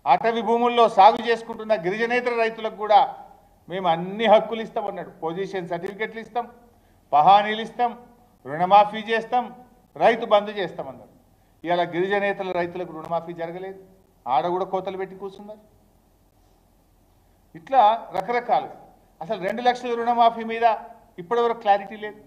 అటవీ భూముల్లో సాగు చేసుకుంటున్న గిరిజనేతర రైతులకు కూడా మేము అన్ని హక్కులు ఇస్తామన్నాడు. పొజిషన్ సర్టిఫికెట్లు ఇస్తాం, పహానీలు ఇస్తాం, రుణమాఫీ చేస్తాం, రైతు బంధు చేస్తామన్నారు. ఇవాళ గిరిజనేతల రైతులకు రుణమాఫీ జరగలేదు, ఆడ కూడా కోతలు పెట్టి కూర్చున్నారు. ఇట్లా రకరకాలు. అసలు 2 లక్షల రుణమాఫీ మీద ఇప్పటివరకు క్లారిటీ లేదు.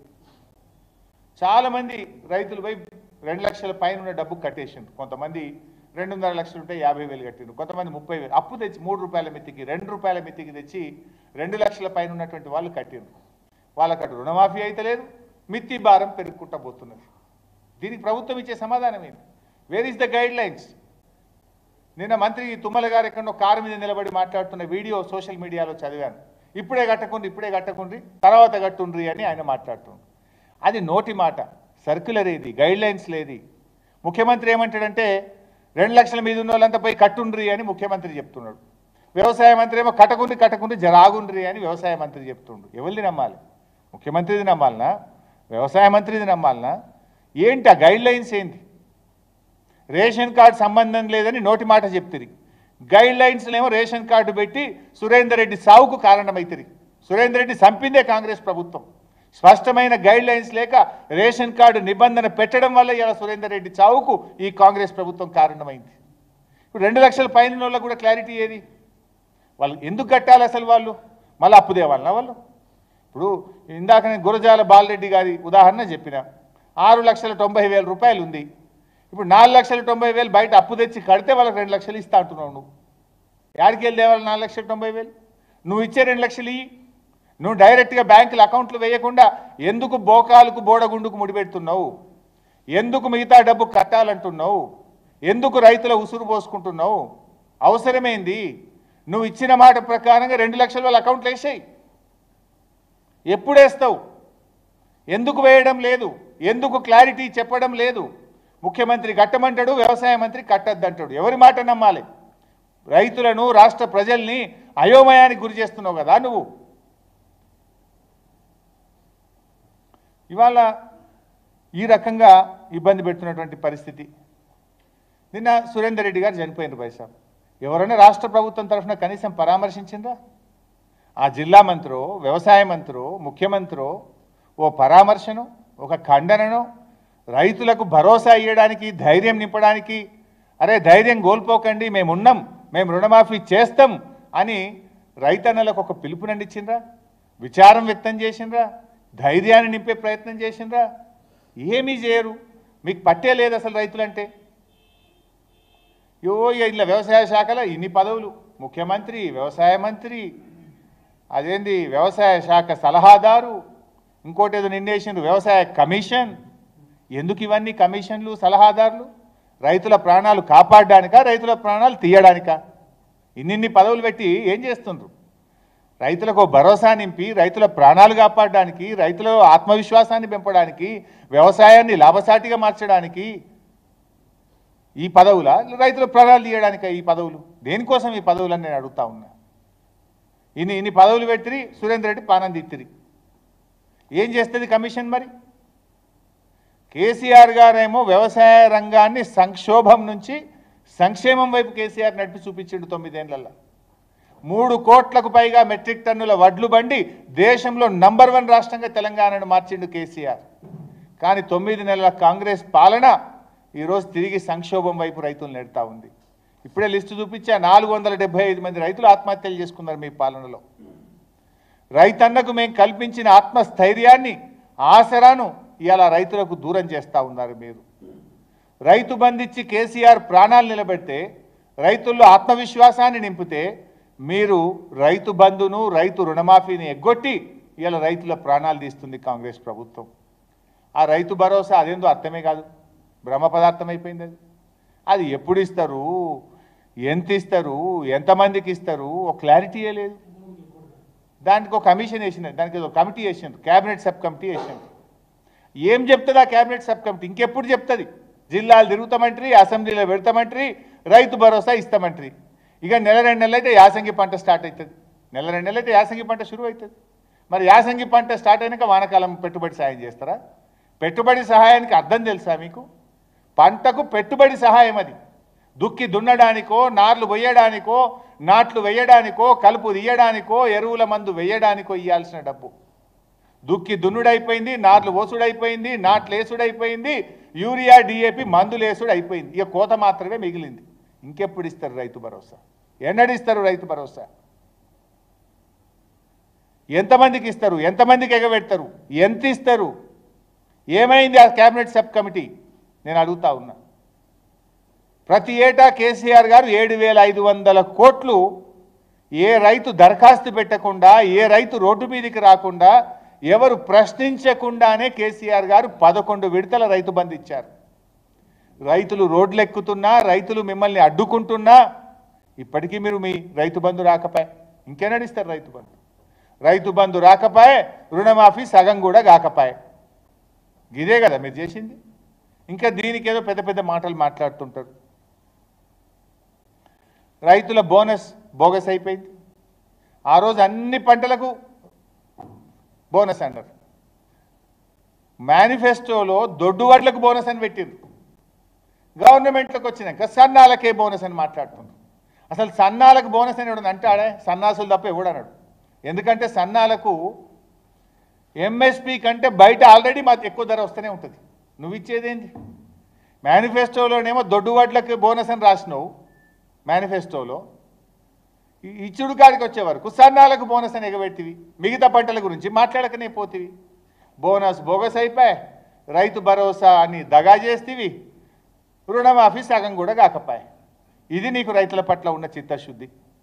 చాలామంది రైతులు పోయి 2 లక్షల పైన ఉన్న డబ్బు కట్టేసిండ్రు. కొంతమంది 2.5 లక్షలు ఉంటే 50,000 కట్టిండ్రు, కొంతమంది 30,000 అప్పు తెచ్చి 3 రూపాయల మిత్తికి 2 రూపాయల మిత్తికి తెచ్చి 2 లక్షల పైన ఉన్నటువంటి వాళ్ళు కట్టిండ్రు. వాళ్ళకి అటు రుణమాఫీ అయితే లేదు, మిత్తి భారం పెరుగుకుంటా పోతున్నది. దీనికి ప్రభుత్వం ఇచ్చే సమాధానం ఏంటి? Where is the guidelines? నిన్న మంత్రి తుమ్మల గారు ఎక్కడో కారు మీద నిలబడి మాట్లాడుతున్న వీడియో సోషల్ మీడియాలో చదివాను. ఇప్పుడే కట్టకుండ్రి తర్వాత కట్టుండ్రి అని ఆయన మాట్లాడుతుండ్రు. అది నోటి మాట, సర్క్యులర్ ఏది, గైడ్ లైన్స్ లేది. ముఖ్యమంత్రి ఏమంటాడంటే 2 లక్షల మీద ఉన్న వాళ్ళంతా పోయి కట్టుండ్రి అని ముఖ్యమంత్రి చెప్తున్నాడు. వ్యవసాయ మంత్రి ఏమో కట్టకుండ్రి జరాగుండ్రి అని వ్యవసాయ మంత్రి చెప్తుండు. ఎవరిది నమ్మాలి? ముఖ్యమంత్రిది నమ్మాలనా, వ్యవసాయ మంత్రిది నమ్మాలనా? ఏంటి ఆ గైడ్ లైన్స్ ఏంటి? రేషన్ కార్డు సంబంధం లేదని నోటి మాట చెప్తుంది. గైడ్ లైన్స్లేమో రేషన్ కార్డు పెట్టి సురేందర్ రెడ్డి సావుకు కారణమవుతుంది. సురేందర్ రెడ్డి చంపిందే కాంగ్రెస్ ప్రభుత్వం. స్పష్టమైన గైడ్ లైన్స్ లేక రేషన్ కార్డు నిబంధన పెట్టడం వల్ల ఇలా సురేందర్ రెడ్డి చావుకు ఈ కాంగ్రెస్ ప్రభుత్వం కారణమైంది. ఇప్పుడు 2 లక్షల పైన వాళ్ళకు కూడా క్లారిటీ ఏది? వాళ్ళు ఎందుకు కట్టాలి అసలు? వాళ్ళు మళ్ళీ అప్పు దేవాలన్నా వాళ్ళు? ఇప్పుడు ఇందాక నేను గురజాల బాలరెడ్డి గారి ఉదాహరణ చెప్పిన. 6,90,000 రూపాయలు ఉంది. ఇప్పుడు 4,90,000 బయట అప్పు తెచ్చి కడితే వాళ్ళకి 2 లక్షలు ఇస్తా అంటున్నావు. నువ్వు యాడికి వెళ్ళి దేవాలి 4,90,000? నువ్వు ఇచ్చే 2 లక్షలు ఇయ్యి. నువ్వు డైరెక్ట్గా బ్యాంకుల అకౌంట్లు వేయకుండా ఎందుకు బోకాలకు బోడగుండుకు ముడిపెడుతున్నావు? ఎందుకు మిగతా డబ్బు కట్టాలంటున్నావు? ఎందుకు రైతుల ఉసురు పోసుకుంటున్నావు? అవసరమేంది? నువ్వు ఇచ్చిన మాట ప్రకారంగా 2 లక్షల వాళ్ళ అకౌంట్లు వేసాయి. ఎప్పుడు వేస్తావు? ఎందుకు వేయడం లేదు? ఎందుకు క్లారిటీ చెప్పడం లేదు? ముఖ్యమంత్రి కట్టమంటాడు, వ్యవసాయ మంత్రి కట్టద్దంటాడు. ఎవరి మాట నమ్మాలి? రైతులను, రాష్ట్ర ప్రజల్ని అయోమయానికి గురి చేస్తున్నావు కదా నువ్వు. ఇవాళ ఈ రకంగా ఇబ్బంది పెడుతున్నటువంటి పరిస్థితి. నిన్న సురేందర్ రెడ్డి గారు చనిపోయినారు బైసాబ్. ఎవరైనా రాష్ట్ర ప్రభుత్వం తరఫున కనీసం పరామర్శించిందా? ఆ జిల్లా మంత్రో, వ్యవసాయ మంత్రో, ముఖ్యమంత్రో ఓ పరామర్శను, ఒక ఖండనను, రైతులకు భరోసా ఇవ్వడానికి, ధైర్యం నింపడానికి, అరే ధైర్యం కోల్పోకండి, మేమున్నాం, మేము రుణమాఫీ చేస్తాం అని రైతన్నలకు ఒక పిలుపునండిచ్చిండ్రా? విచారం వ్యక్తం చేసిండ్రా? ధైర్యాన్ని నింపే ప్రయత్నం చేసిండ్రా? ఏమీ చేయరు. మీకు పట్టే లేదు అసలు రైతులంటే. ఇలా వ్యవసాయ శాఖలో ఇన్ని పదవులు, ముఖ్యమంత్రి, వ్యవసాయ మంత్రి, అదేంది వ్యవసాయ శాఖ సలహాదారు, ఇంకోటి ఏదో నిర్ణయించారు వ్యవసాయ కమిషన్. ఎందుకు ఇవన్నీ కమిషన్లు, సలహాదారులు? రైతుల ప్రాణాలు కాపాడడానికా, రైతుల ప్రాణాలు తీయడానికా? ఇన్ని పదవులు పెట్టి ఏం చేస్తుండ్రు? రైతులకు భరోసా నింపి, రైతుల ప్రాణాలు కాపాడడానికి, రైతుల ఆత్మవిశ్వాసాన్ని పెంపడానికి, వ్యవసాయాన్ని లాభసాటిగా మార్చడానికి ఈ పదవులా? రైతుల ప్రాణాలు తీయడానికా ఈ పదవులు? దేనికోసం ఈ పదవులని నేను అడుగుతా ఉన్నా. ఇన్ని పదవులు పెట్టి సురేందర్ రెడ్డి పానం తీత్తిరి. ఏం చేస్తుంది కమిషన్ మరి? కేసీఆర్ గారేమో వ్యవసాయ రంగాన్ని సంక్షోభం నుంచి సంక్షేమం వైపు కేసీఆర్ నడిపి చూపించిండు 9 ఏళ్లలో. 3 కోట్లకు పైగా మెట్రిక్ టన్నుల వడ్లు బండి దేశంలో నంబర్ 1 రాష్ట్రంగా తెలంగాణను మార్చిండు కేసీఆర్. కానీ 9 నెలల కాంగ్రెస్ పాలన ఈరోజు తిరిగి సంక్షోభం వైపు రైతులు నెడతా ఉంది. ఇప్పుడే లిస్టు చూపించా, 475 మంది రైతులు ఆత్మహత్యలు చేసుకున్నారు మీ పాలనలో. రైతన్నకు మేము కల్పించిన ఆత్మస్థైర్యాన్ని, ఆసరాను ఇవాళ రైతులకు దూరం చేస్తూ ఉన్నారు మీరు. రైతు బంధించి కేసీఆర్ ప్రాణాలు నిలబెడితే, రైతుల్లో ఆత్మవిశ్వాసాన్ని నింపితే, మీరు రైతు బంధును, రైతు రుణమాఫీని ఎగ్గొట్టి ఇవాళ రైతుల ప్రాణాలు తీస్తుంది కాంగ్రెస్ ప్రభుత్వం. ఆ రైతు భరోసా అదేందో అర్థమే కాదు, భ్రమ పదార్థం అయిపోయింది. అది ఎప్పుడు ఇస్తారు, ఎంత ఇస్తారు, ఎంతమందికి ఇస్తారు, ఒక క్లారిటీయే లేదు. దానికి ఒక కమిషన్ వేసినారు, దానికి ఒక కమిటీ వేసినారు, క్యాబినెట్ సబ్ కమిటీ వేసినారు. ఏం చెప్తుంది ఆ క్యాబినెట్ సబ్ కమిటీ? ఇంకెప్పుడు చెప్తుంది? జిల్లాలు తిరుగుతామంటారు, అసెంబ్లీలో పెడతామంటారు, రైతు భరోసా ఇస్తామంటారు. ఇక నెల 2 నెలలు అయితే యాసంగి పంట స్టార్ట్ అవుతుంది. నెల 2 నెలలు అయితే యాసంగి పంట షురు అవుతుంది. మరి యాసంగి పంట స్టార్ట్ అయినాక వానకాలం పెట్టుబడి సహాయం చేస్తారా? పెట్టుబడి సహాయానికి అర్థం తెలుసా మీకు? పంటకు పెట్టుబడి సహాయం అది. దుక్కి దున్నడానికో, నార్లు వేయడానికో, నాట్లు వేయడానికో, కలుపు తీయడానికో, ఎరువుల మందు వేయడానికో ఇవ్వాల్సిన డబ్బు. దుక్కి దున్నుడైపోయింది, నార్లు ఓసుడైపోయింది, నాట్లేసుడైపోయింది, యూరియా డిఏపి మందులేసుడు అయిపోయింది. ఇక కోత మాత్రమే మిగిలింది. ఇంకెప్పుడు ఇస్తారు రైతు భరోసా? ఎన్నడిస్తారు రైతు భరోసా? ఎంతమందికి ఇస్తారు? ఎంతమందికి ఎగబెడతారు? ఎంత ఇస్తారు? ఏమైంది ఆ క్యాబినెట్ సబ్ కమిటీ? నేను అడుగుతా ఉన్నా. ప్రతి ఏటా కేసీఆర్ గారు 7,500 కోట్లు ఏ రైతు దరఖాస్తు పెట్టకుండా, ఏ రైతు రోడ్డు మీదకి రాకుండా, ఎవరు ప్రశ్నించకుండానే కేసీఆర్ గారు 11 విడతల రైతు బంధు ఇచ్చారు. రైతులు రోడ్లు ఎక్కుతున్నా, రైతులు మిమ్మల్ని అడ్డుకుంటున్నా ఇప్పటికీ మీరు మీ రైతు బంధు రాకపాయే. ఇంకేనడిస్తారు రైతు బంధు? రైతు బంధు రాకపాయే, రుణమాఫీ సగం కూడా కాకపాయే. ఇదే కదా మీరు చేసింది. ఇంకా దీనికి ఏదో పెద్ద పెద్ద మాటలు మాట్లాడుతుంటారు. రైతుల బోనస్ బోగస్ అయిపోయింది. ఆ రోజు అన్ని పంటలకు బోనస్ అన్నారు. మేనిఫెస్టోలో దొడ్డు వడ్లకు బోనస్ అని పెట్టిండ్రు. గవర్నమెంట్లోకి వచ్చినాక సన్నాలకే బోనస్ అని మాట్లాడుతున్నారు. అసలు సన్నాలకు బోనస్ అని ఎవడని అంటాడే? సన్నాసులు తప్ప ఎవడన్నాడు? ఎందుకంటే సన్నాలకు ఎంఎస్పి కంటే బయట ఆల్రెడీ మాకు ఎక్కువ ధర వస్తూనే ఉంటుంది. నువ్వు ఇచ్చేదేంటి? మేనిఫెస్టోలోనేమో దొడ్డు వడ్లకు బోనస్ అని రాసినావు. మేనిఫెస్టోలో ఇచ్చుడు కాడికి వచ్చే వరకు సన్నాలకు బోనస్ అని ఎగబెట్టివి. మిగతా పంటల గురించి మాట్లాడకనే పోతివి. బోనస్ బోగస్ అయిపోయి, రైతు భరోసా అని దగా చేస్తేవి, రుణమాఫీ సగం కూడా కాకపాయి. ఇది నీకు రైతుల పట్ల ఉన్న చిత్తశుద్ధి.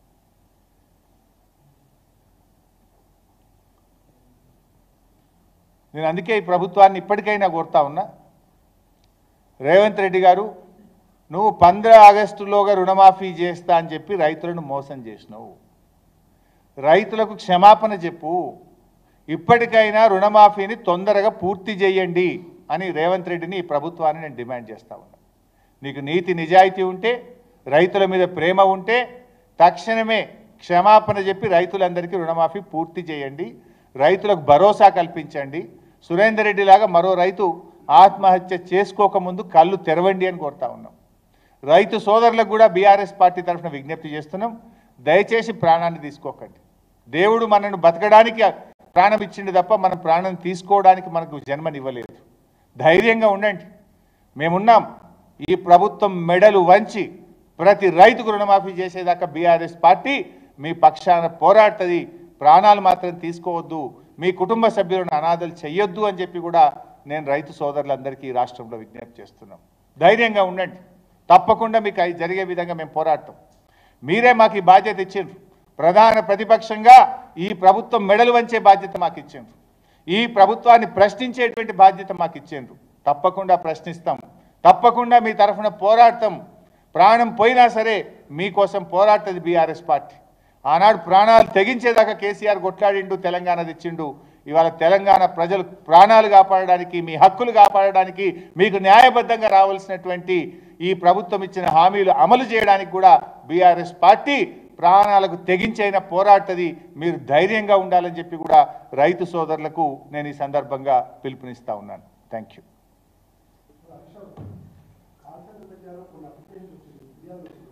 నేను అందుకే ఈ ప్రభుత్వాన్ని ఇప్పటికైనా కోరుతా ఉన్నా, రేవంత్ రెడ్డి గారు, నువ్వు 15 ఆగస్టులోగా రుణమాఫీ చేస్తా అని చెప్పి రైతులను మోసం చేసినావు. రైతులకు క్షమాపణ చెప్పు. ఇప్పటికైనా రుణమాఫీని తొందరగా పూర్తి చేయండి అని రేవంత్ రెడ్డిని, ఈ ప్రభుత్వాన్ని నేను డిమాండ్ చేస్తా ఉన్నా. నీకు నీతి నిజాయితీ ఉంటే, రైతుల మీద ప్రేమ ఉంటే తక్షణమే క్షమాపణ చెప్పి రైతులందరికీ రుణమాఫీ పూర్తి చేయండి. రైతులకు భరోసా కల్పించండి. సురేందర్ రెడ్డి లాగా మరో రైతు ఆత్మహత్య చేసుకోకముందు కళ్ళు తెరవండి అని కోరుతా ఉన్నాం. రైతు సోదరులకు కూడా బీఆర్ఎస్ పార్టీ తరఫున విజ్ఞప్తి చేస్తున్నాం. దయచేసి ప్రాణాన్ని తీసుకోకండి. దేవుడు మనను బతకడానికి ప్రాణం ఇచ్చింది తప్ప మనం ప్రాణం తీసుకోవడానికి మనకు జన్మనివ్వలేదు. ధైర్యంగా ఉండండి. మేమున్నాం. ఈ ప్రభుత్వం మెడలు వంచి ప్రతి రైతుకు రుణమాఫీ చేసేదాకా బీఆర్ఎస్ పార్టీ మీ పక్షాన పోరాడుతుంది. ప్రాణాలు మాత్రం తీసుకోవద్దు, మీ కుటుంబ సభ్యులను అనాథలు చెయ్యొద్దు అని చెప్పి కూడా నేను రైతు సోదరులందరికీ రాష్ట్రంలో విజ్ఞప్తి చేస్తున్నాం. ధైర్యంగా ఉండండి. తప్పకుండా మీకు జరిగే విధంగా మేము పోరాడతాం. మీరే మాకు ఈ బాధ్యత ఇచ్చిండ్రు. ప్రధాన ప్రతిపక్షంగా ఈ ప్రభుత్వం మెడలు వంచే బాధ్యత మాకు ఇచ్చిండ్రు. ఈ ప్రభుత్వాన్ని ప్రశ్నించేటువంటి బాధ్యత మాకు ఇచ్చిండ్రు. తప్పకుండా ప్రశ్నిస్తాం. తప్పకుండా మీ తరఫున పోరాడతాం. ప్రాణం పోయినా సరే మీకోసం పోరాడుతుంది బీఆర్ఎస్ పార్టీ. ఆనాడు ప్రాణాలు తెగించేదాకా కేసీఆర్ కొట్లాడిండు, తెలంగాణ తెచ్చిండు. ఇవాళ తెలంగాణ ప్రజలు ప్రాణాలు కాపాడడానికి, మీ హక్కులు కాపాడడానికి, మీకు న్యాయబద్ధంగా రావాల్సినటువంటి ఈ ప్రభుత్వం ఇచ్చిన హామీలు అమలు చేయడానికి కూడా బీఆర్ఎస్ పార్టీ ప్రాణాలకు తెగించైనా పోరాడుతుంది. మీరు ధైర్యంగా ఉండాలని చెప్పి కూడా రైతు సోదరులకు నేను ఈ సందర్భంగా పిలుపునిస్తా ఉన్నాను. Thank you.